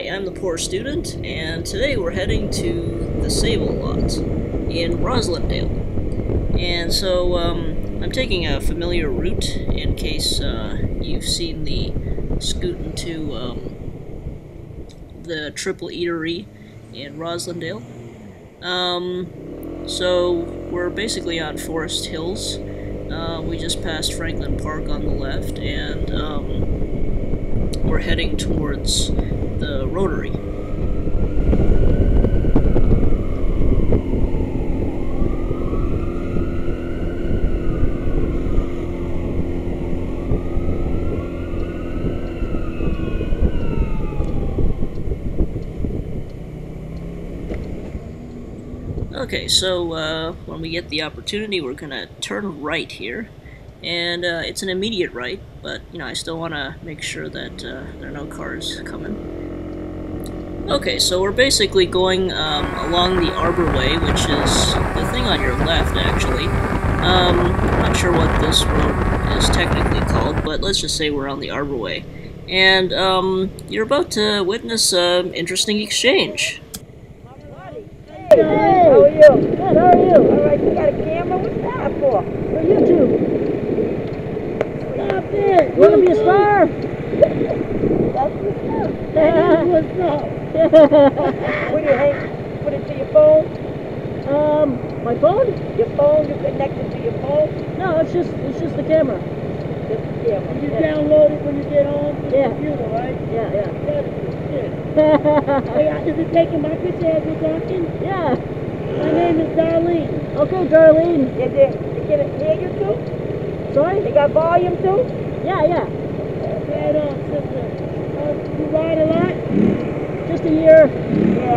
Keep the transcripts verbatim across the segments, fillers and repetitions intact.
Hi, I'm the Poor Student, and today we're heading to the Save-A-Lot in Roslindale. And so, um, I'm taking a familiar route in case uh, you've seen the Scootin to um, the Triple Eatery in Roslindale. Um, so, we're basically on Forest Hills. Uh, we just passed Franklin Park on the left, and um, we're heading towards the Rotary. Okay, so uh, when we get the opportunity, we're gonna turn right here, and uh, it's an immediate right, but you know I still want to make sure that uh, there are no cars coming. Okay, so we're basically going um, along the Arborway, which is the thing on your left, actually. Um, I'm not sure what this road is technically called, but let's just say we're on the Arborway. And um, you're about to witness an interesting exchange. Hey, how are you? Good, how are you? Alright, you got a camera? What's that for? For YouTube. Stop it! You wanna be a star? That's what's up. That is what's up. What do you hang? Put it to your phone? Um, my phone? Your phone? You connect it to your phone? No, it's just it's just the camera. Just the camera. You yeah. Download it when you get home to yeah. the computer, right? Yeah, yeah. That is the shit. Hey, is it taking my picture as we're talking? Yeah. My name is Darlene. Okay, Darlene. Yeah, they, they can hear you too? Sorry? They got volume too? Yeah, yeah. Right on, sister. Uh, you ride a lot? Just a year. Yeah.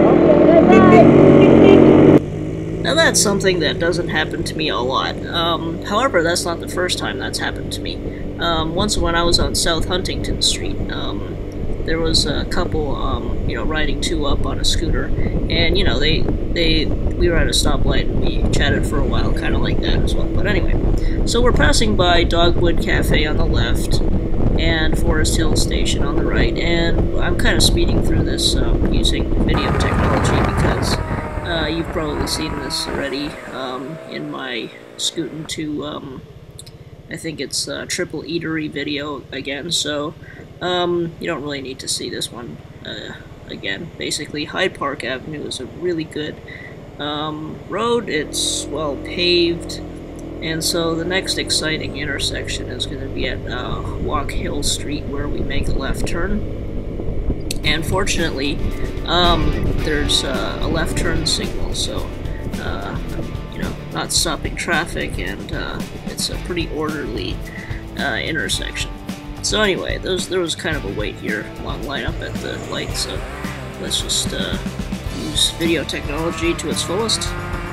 Okay, bye. Now that's something that doesn't happen to me a lot. Um, however, that's not the first time that's happened to me. Um, once when I was on South Huntington Street, um, there was a couple, um, you know, riding two up on a scooter, and, you know, they, they, we were at a stoplight, and we chatted for a while, kind of like that as well. But anyway, so we're passing by Dogwood Cafe on the left, and Forest Hill Station on the right, and I'm kind of speeding through this um, using video technology because uh, you've probably seen this already um, in my Scootin to, um, I think it's a Triple Eatery video again, so um, you don't really need to see this one uh, again. Basically, Hyde Park Avenue is a really good um, road. It's well paved. And so the next exciting intersection is going to be at uh, Walk Hill Street, where we make a left turn. And fortunately, um, there's uh, a left turn signal, so uh, you know, not stopping traffic, and uh, it's a pretty orderly uh, intersection. So anyway, there was, there was kind of a wait here, long lineup at the light. So let's just uh, use video technology to its fullest.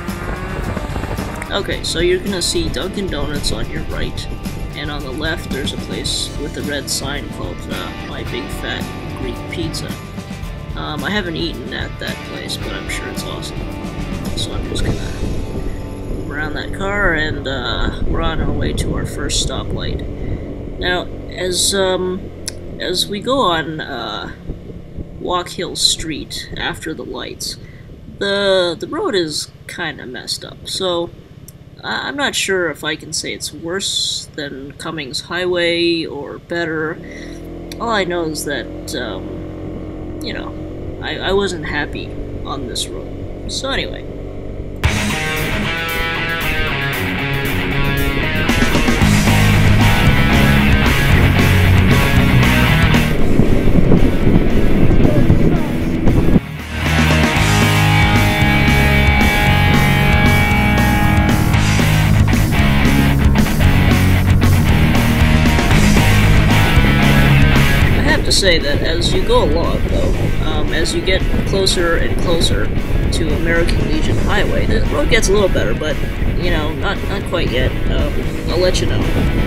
Okay, so you're gonna see Dunkin' Donuts on your right, and on the left there's a place with a red sign called uh, My Big Fat Greek Pizza. Um, I haven't eaten at that place, but I'm sure it's awesome. So I'm just gonna move around that car, and uh, we're on our way to our first stoplight. Now, as um, as we go on uh, Walk Hill Street after the lights, the the road is kind of messed up. So I'm not sure if I can say it's worse than Cummings Highway or better. All I know is that, um, you know, I, I wasn't happy on this road. So anyway. Say that as you go along, though, um, as you get closer and closer to American Legion Highway, the road gets a little better, but, you know, not, not quite yet. Um, I'll let you know.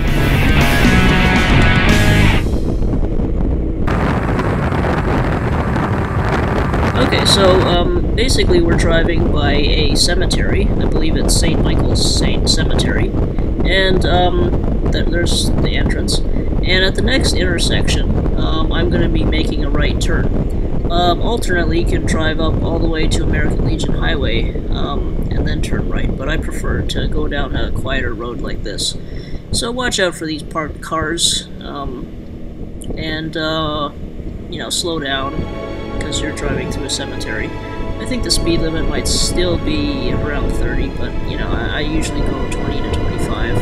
Okay, so, um, basically we're driving by a cemetery. I believe it's Saint Michael's Saint Cemetery. And, um, th there's the entrance. And at the next intersection, um, I'm going to be making a right turn. Um, alternately, you can drive up all the way to American Legion Highway um, and then turn right, but I prefer to go down a quieter road like this. So watch out for these parked cars, um, and, uh, you know, slow down, because you're driving through a cemetery. I think the speed limit might still be around thirty, but, you know, I, I usually go twenty to twenty-five,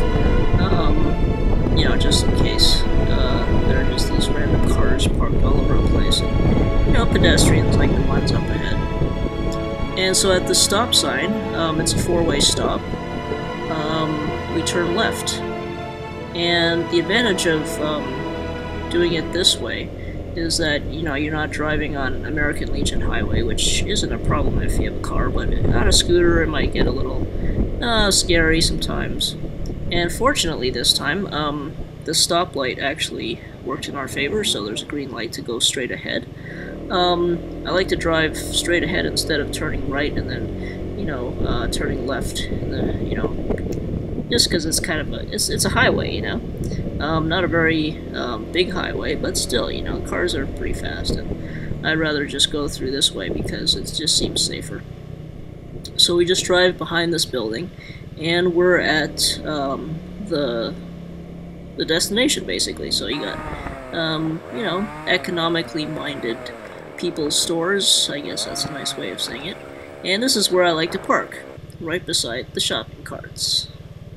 um, you know, just in case. Uh, there are just these random cars parked all over the place, and, you know, pedestrians like the ones up ahead. And so at the stop sign, um, it's a four-way stop, um, we turn left. And the advantage of um, doing it this way is that, you know, you're not driving on American Legion Highway, which isn't a problem if you have a car, but on a scooter it might get a little uh, scary sometimes. And fortunately this time, um, the stoplight actually worked in our favor, so there's a green light to go straight ahead. Um, I like to drive straight ahead instead of turning right and then, you know, uh, turning left, in the, you know, just because it's kind of a, it's, it's a highway, you know. Um, not a very um, big highway, but still, you know, cars are pretty fast, and I'd rather just go through this way because it just seems safer. So we just drive behind this building, and we're at um, the the destination, basically. So you got, um, you know, economically minded people's stores, I guess that's a nice way of saying it, and this is where I like to park, right beside the shopping carts.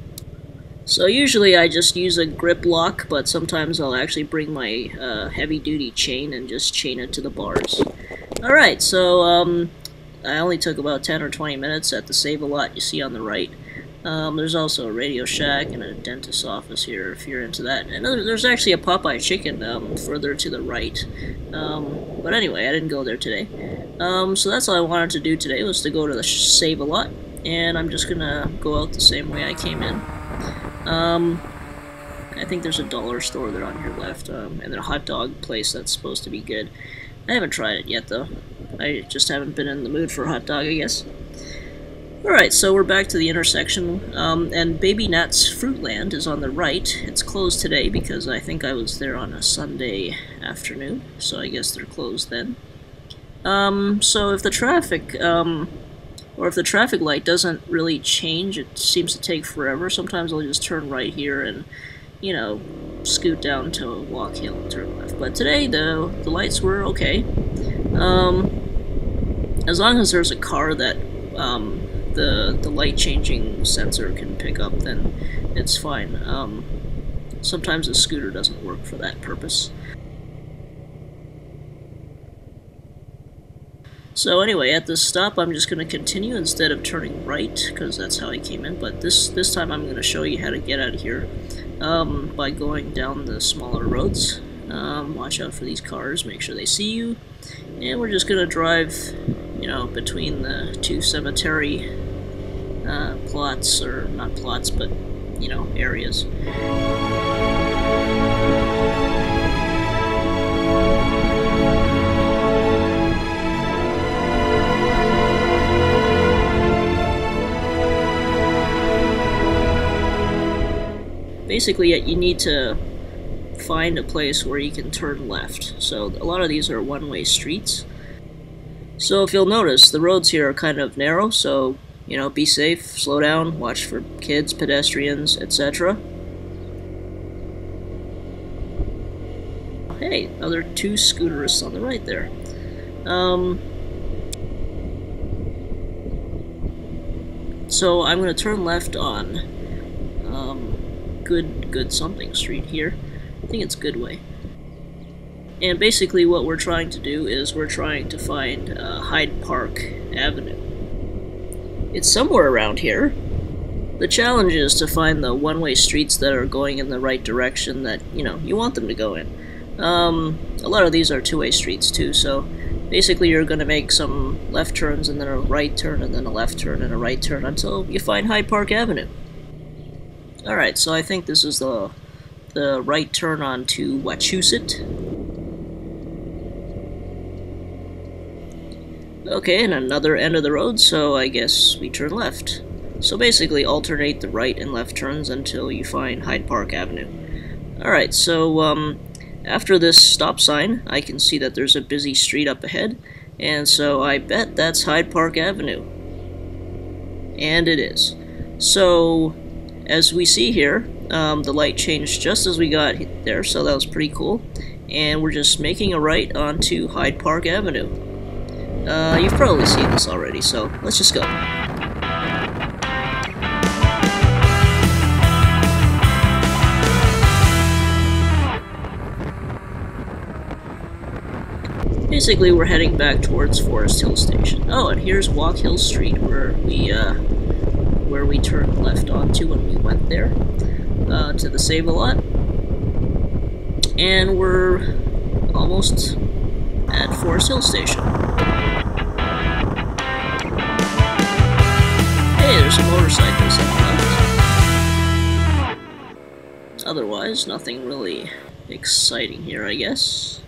So usually I just use a grip lock, but sometimes I'll actually bring my uh, heavy-duty chain and just chain it to the bars. Alright, so um, I only took about ten or twenty minutes at the Save-A-Lot you see on the right. Um, there's also a Radio Shack and a dentist's office here if you're into that. And there's actually a Popeye Chicken um, further to the right. Um, but anyway, I didn't go there today. Um, so that's all I wanted to do today, was to go to the Save-A-Lot. And I'm just gonna go out the same way I came in. Um, I think there's a dollar store there on your left, um, and then a hot dog place that's supposed to be good. I haven't tried it yet, though. I just haven't been in the mood for a hot dog, I guess. Alright, so we're back to the intersection, um, and Baby Nat's Fruitland is on the right. It's closed today because I think I was there on a Sunday afternoon, so I guess they're closed then. Um, so if the traffic, um... or if the traffic light doesn't really change, it seems to take forever. Sometimes I'll just turn right here and, you know, scoot down to Walk Hill and turn left. But today, the, the lights were okay. Um, as long as there's a car that um, the, the light-changing sensor can pick up, then it's fine. Um, sometimes a scooter doesn't work for that purpose. So anyway, at this stop, I'm just going to continue instead of turning right, because that's how I came in. But this this time, I'm going to show you how to get out of here um, by going down the smaller roads. Um, watch out for these cars, make sure they see you, and we're just going to drive, you know, between the two cemetery uh, plots, or not plots, but you know, areas. Basically, you need to find a place where you can turn left. So a lot of these are one-way streets. So if you'll notice, the roads here are kind of narrow, so, you know, be safe, slow down, watch for kids, pedestrians, et cetera. Hey, another two scooterists on the right there. Um, so I'm going to turn left on um, Good, good something street here. I think it's Goodway. And basically what we're trying to do is we're trying to find uh, Hyde Park Avenue. It's somewhere around here. The challenge is to find the one-way streets that are going in the right direction that, you know, you want them to go in. Um, a lot of these are two-way streets too, so basically you're going to make some left turns and then a right turn and then a left turn and a right turn until you find Hyde Park Avenue. Alright, so I think this is the the right turn onto Wachusett. Okay, and another end of the road, so I guess we turn left. So basically alternate the right and left turns until you find Hyde Park Avenue. Alright, so um, After this stop sign, I can see that there's a busy street up ahead, and so I bet that's Hyde Park Avenue. And it is. So, as we see here, um, the light changed just as we got there, so that was pretty cool. And we're just making a right onto Hyde Park Avenue. Uh, you've probably seen this already, so let's just go. Basically, we're heading back towards Forest Hill Station. Oh, and here's Walk Hill Street, where we uh, where we turned left onto when we went there uh, to the Save-A-Lot. And we're almost at Forest Hill Station. Hey, there's some motorcycles on the left. Otherwise, nothing really exciting here, I guess.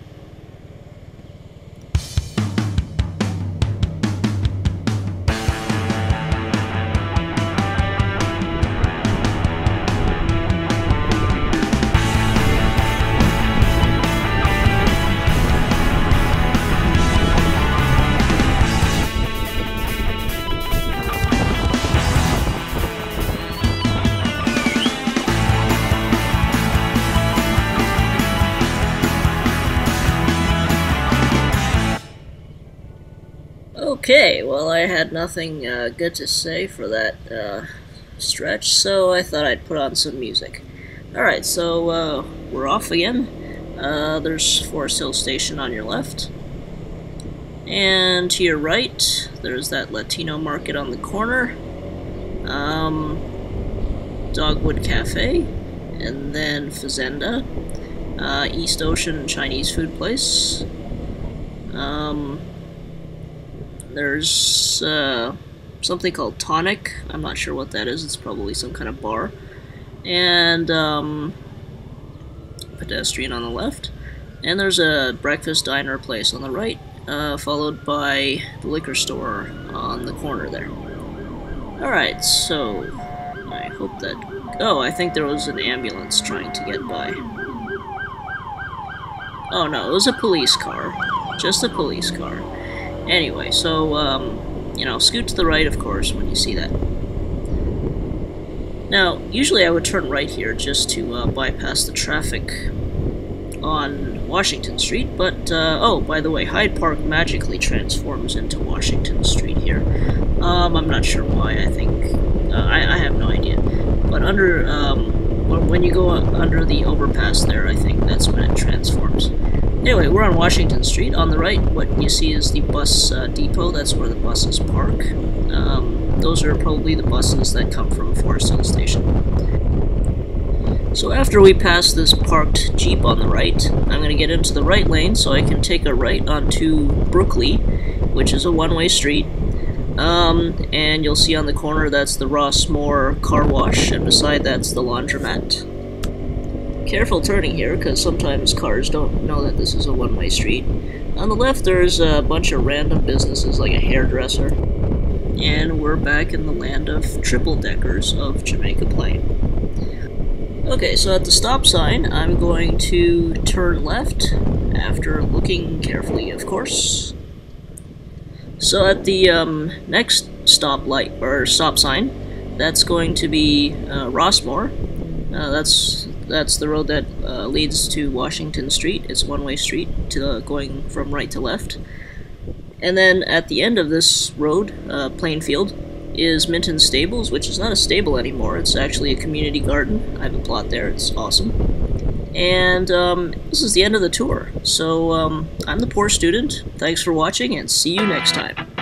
Okay, well, I had nothing uh, good to say for that uh, stretch, so I thought I'd put on some music. Alright, so uh, we're off again. Uh, there's Forest Hill Station on your left. And to your right, there's that Latino market on the corner. Um, Dogwood Cafe. And then Fazenda. Uh, East Ocean Chinese food place. Um... There's uh, something called Tonic. I'm not sure what that is. It's probably some kind of bar. And um, pedestrian on the left. And there's a breakfast diner place on the right, uh, followed by the liquor store on the corner there. Alright, so I hope that... Oh, I think there was an ambulance trying to get by. Oh no, it was a police car. Just a police car. Anyway, so, um, you know, scoot to the right, of course, when you see that. Now, usually I would turn right here just to uh, bypass the traffic on Washington Street, but, uh, oh, by the way, Hyde Park magically transforms into Washington Street here. Um, I'm not sure why, I think, uh, I, I have no idea. But under, um, when you go under the overpass there, I think that's when it transforms. Anyway, we're on Washington Street. On the right, what you see is the bus uh, depot. That's where the buses park. Um, those are probably the buses that come from Forest Hill Station. So after we pass this parked Jeep on the right, I'm going to get into the right lane so I can take a right onto Brookley, which is a one-way street. Um, and you'll see on the corner that's the Rossmore car wash, and beside that's the laundromat. Careful turning here, because sometimes cars don't know that this is a one-way street. On the left, there's a bunch of random businesses, like a hairdresser. And we're back in the land of triple-deckers of Jamaica Plain. Okay, so at the stop sign, I'm going to turn left, after looking carefully, of course. So at the um, next stop light, or stop sign, that's going to be uh, Rossmore. Uh, that's that's the road that uh, leads to Washington Street. It's a one-way street to uh, going from right to left. And then at the end of this road, uh, Plainfield, is Minton Stables, which is not a stable anymore. It's actually a community garden. I have a plot there. It's awesome. And um, this is the end of the tour. So um, I'm the Poor Student. Thanks for watching, and see you next time.